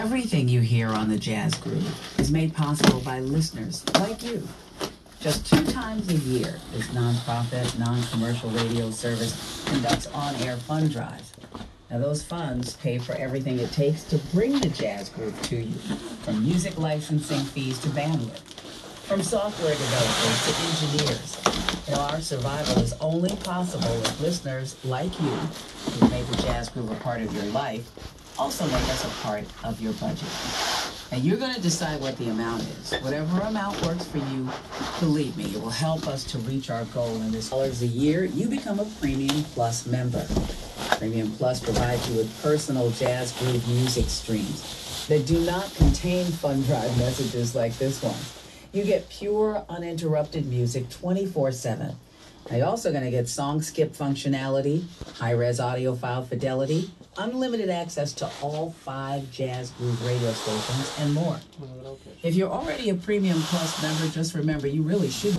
Everything you hear on the Jazz Groove is made possible by listeners like you. Just 2 times a year, this nonprofit, non-commercial radio service conducts on-air fund drives. Now, those funds pay for everything it takes to bring the Jazz Groove to you, from music licensing fees to bandwidth, from software developers to engineers. You know, our survival is only possible if listeners like you, who made the Jazz Groove a part of your life, also make us a part of your budget. And you're going to decide what the amount is. Whatever amount works for you, believe me, it will help us to reach our goal. In this $1 a year, you become a Premium Plus member. Premium Plus provides you with personal Jazz Groove music streams that do not contain fund drive messages like this one. You get pure, uninterrupted music 24/7. Now, you're also going to get song skip functionality, high-res audio file fidelity, unlimited access to all 5 Jazz Groove radio stations, and more. If you're already a Premium Plus member, just remember you really should.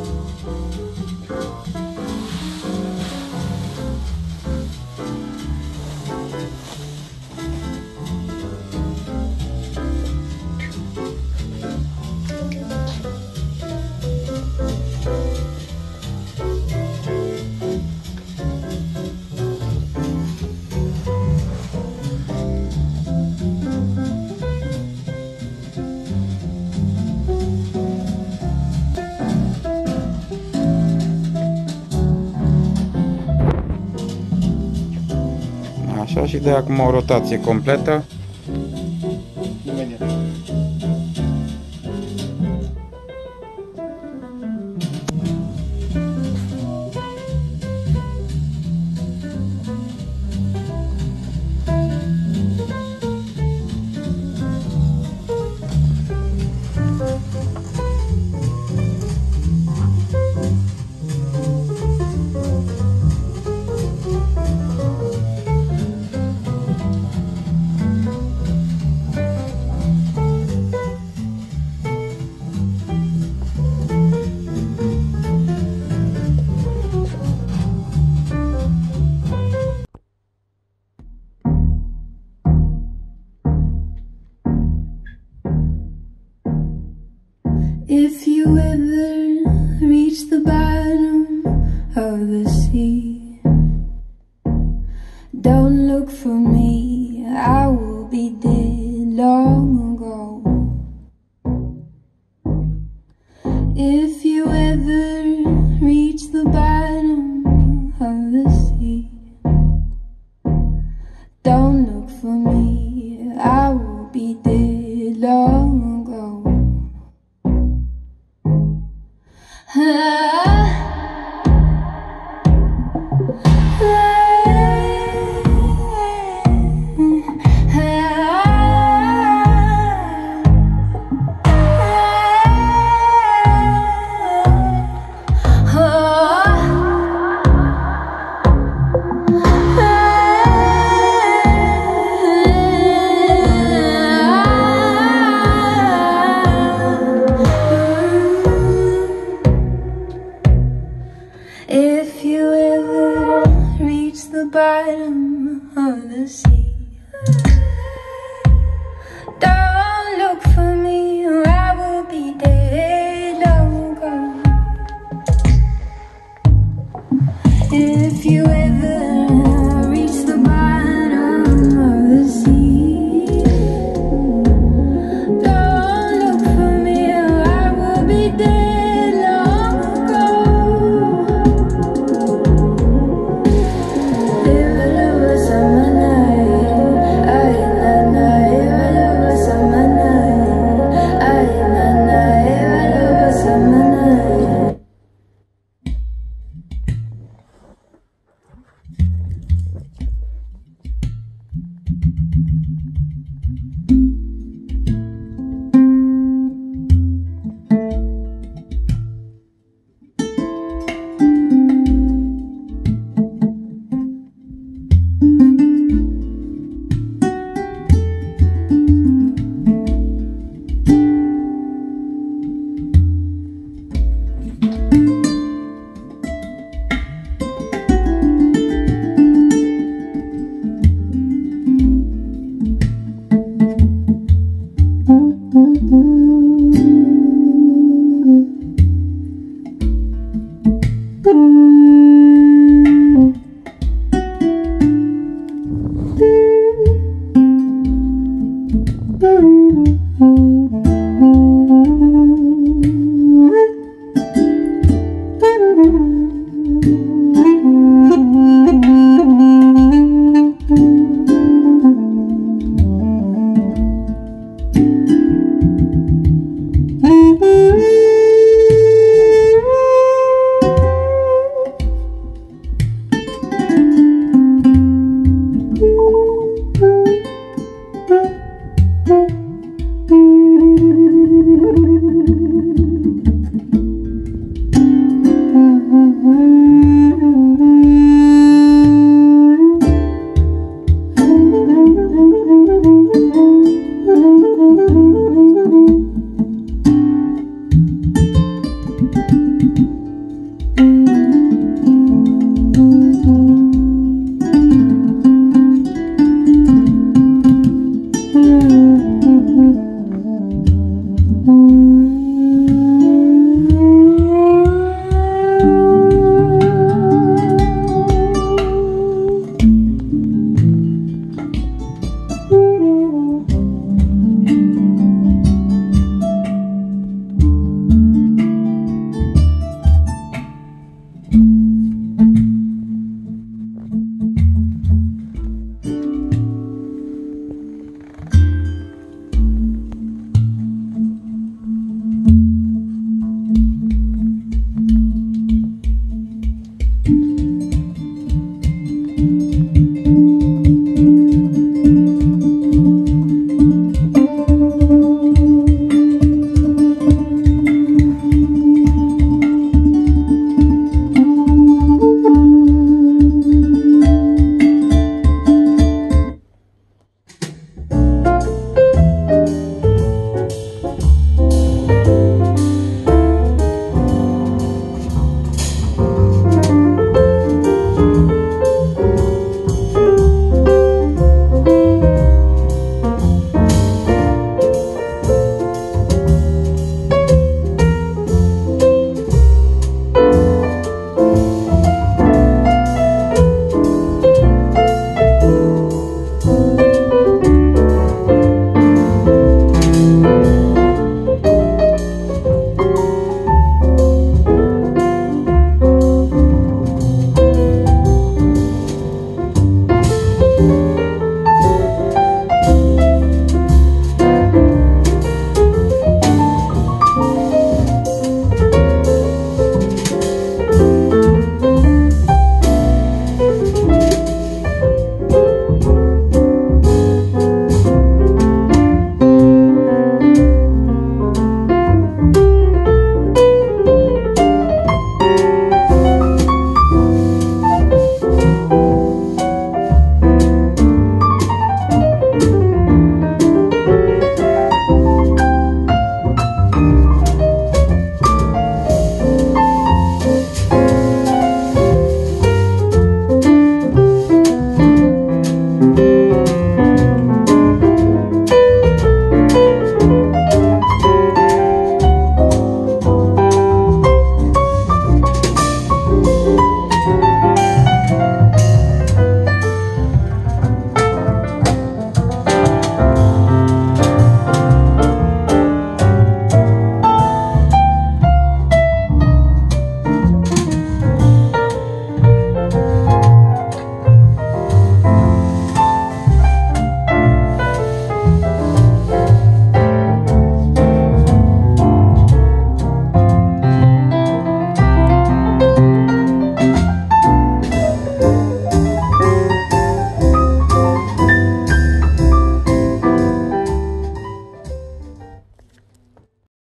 Așa, și de acum o rotație completă. If you ever reach the bottom of the sea, don't look for me, I will be dead long ago. If you ever reach the bottom of the sea, don't look for me, I will be dead long ago. If you ever reach the bottom